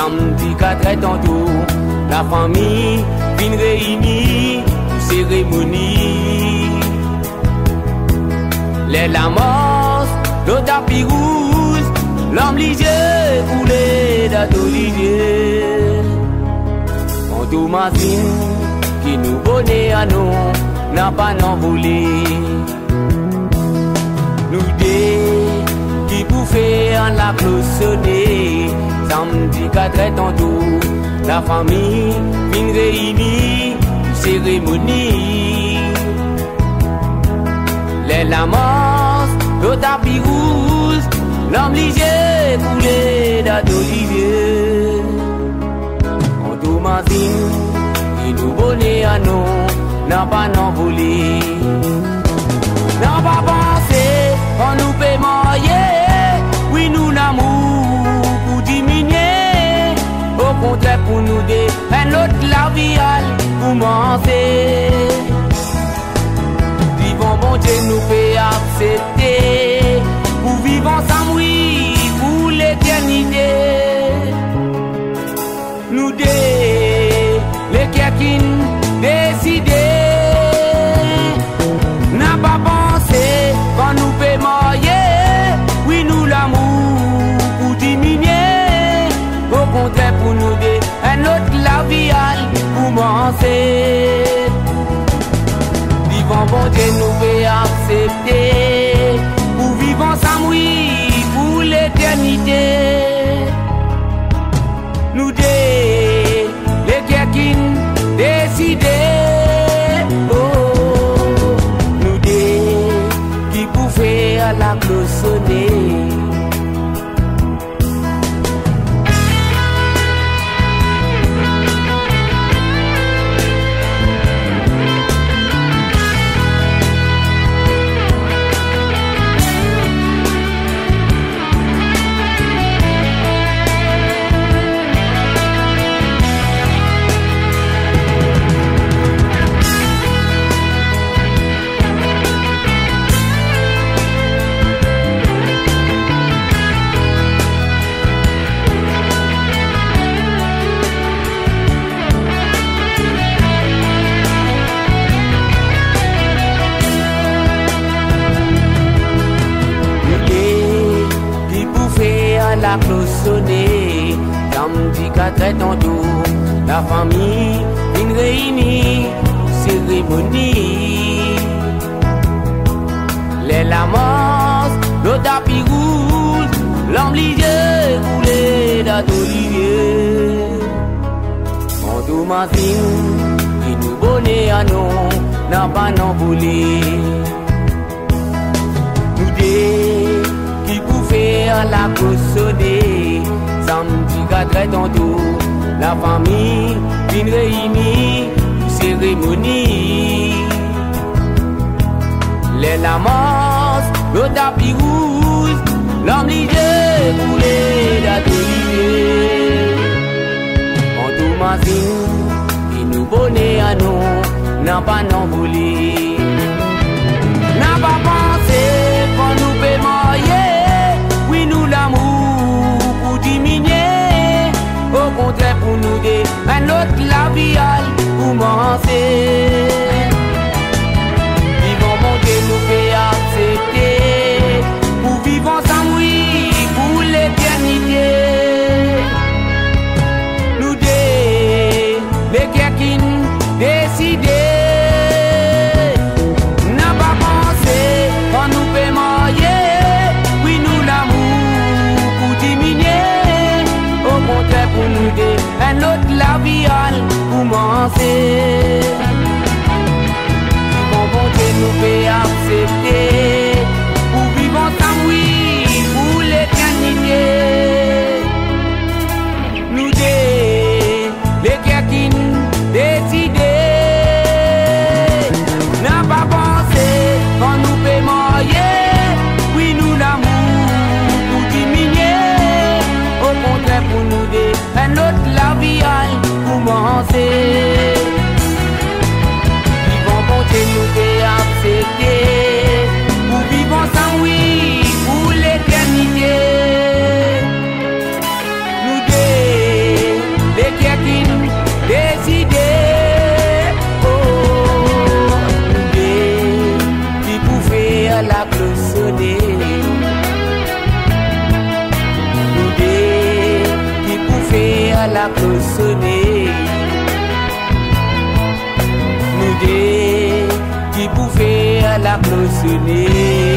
samedi 4 tantôt, la famille vient réunie pour cérémonie. Les lamas, le tapis rouge, l'homme ligier, coulé d'atelier. En Thomasine, qui nous bonnet à nous, n'a pas n'envolé. Nous deux, qui bouffaient en la cloisonnée, samedi 4 tantôt, la famille vient réunie pour cérémonie. Les lamas, le tapis rouge, l'homme ligier, coulé d'olivier. En Thomasine, qui nous bonnet à nous, n'a pas n'envolé. N'a pas pensé, on nous peut marier, oui nous l'amour pour diminuer. Au contraire pour nous deux, un autre la vie pour commencer. Bon Dieu nous fait accepter pour vivre ensemble, oui, pour l'éternité. Nous deux, les cœurs qui décident, n'a pas pensé qu'on nous peut marier, oui, nous l'amour pour diminuer. Au contraire pour nous deux, un autre la vie pour commencer. Bon Dieu nous fait accepter pour vivre ensemble, oui, pour l'éternité. Nous deux, les cœurs qui décident, oh, nous deux qui pouvaient à la cloisonnée. La cloisonnée, samedi 4 tantôt, la famille vient réunie pour cérémonie. Les lamas, le tapis rouge, l'homme ligier, coulé d'olivier. En Thomasine, qui nous bonnet à nous, n'a pas n'envolé. Nous deux, qui bouffaient à la cloisonnée, samedi 4 tantôt, la famille vient réunie pour cérémonie. Les lamas, le tapis rouge, l'homme ligier, coulé d'olivier. En Thomasine, qui nous bonnet à nous, n'a pas n'envolé. N'a pas pensé qu'on nous peut marier, oui nous l'amour pour diminuer. Au contraire pour nous deux, un autre la vie pour commencer. Vivons mon Dieu nous fait accepter pour vivre ensemble, oui, pour l'éternité. Nous deux, les cœurs qui décident, n'a pas pensé qu'on nous peut marier, oui nous l'amour pour diminuer. Au contraire pour nous deux, un autre la vie pour commencer. Bon Dieu nous fait accepter pour vivre ensemble, oui, pour l'éternité. Nous deux, les cœurs qui décident, n'a pas pensé qu'on nous peut marier, oui nous l'amour pour diminuer. Au contraire pour nous deux, un autre la vie pour commencer. Bon Dieu nous fait accepter pour vivre ensemble, oui, pour l'éternité. Nous deux, qui pour faire la cloche sonner.